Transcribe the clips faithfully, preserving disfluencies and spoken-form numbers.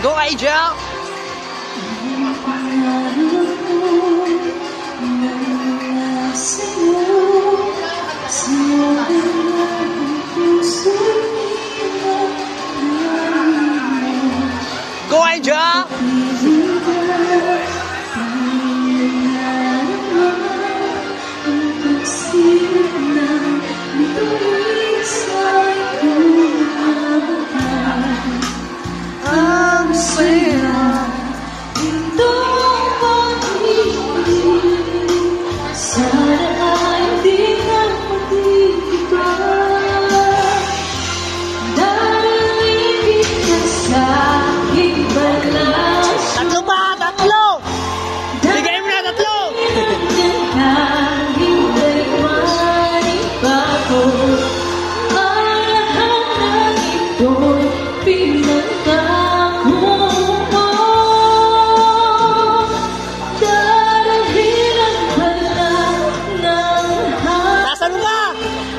Go, Angel! Go, Angel! Tatlo ba? Tatlo! Bigay mo na tatlo! Nasaan mo ba?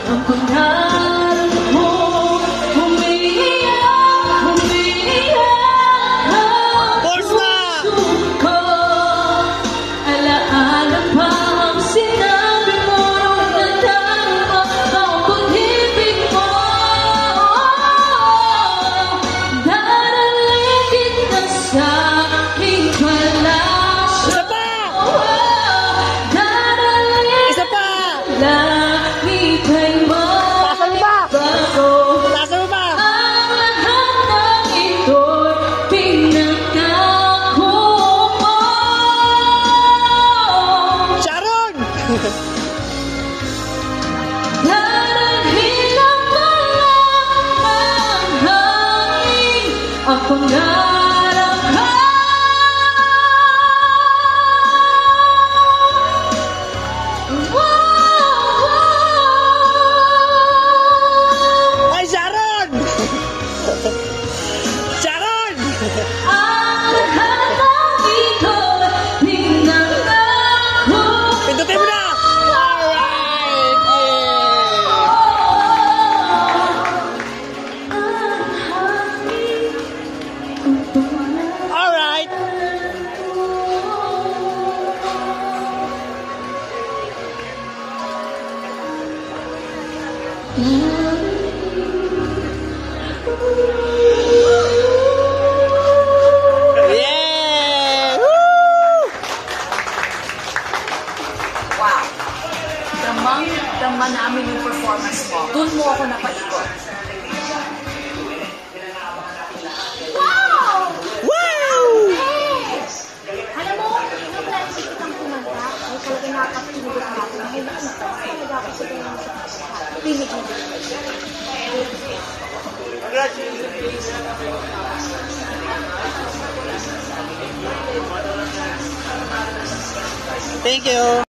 Ang pangarap ka. Ay, Sharon! Sharon! Ang lahat ng ito pinangako. Pindutin mo na! Alright! Alright! Yeah! Woo! Wow! Damang-dama namin yung performance mo. Doon mo ako napaikot. Wow! Wow! Alam mo, yung klase kitang kumanta, ay talaga nakapinigod natin. Ay, nakita talaga ako sa ganyan sa pinigod. Thank you.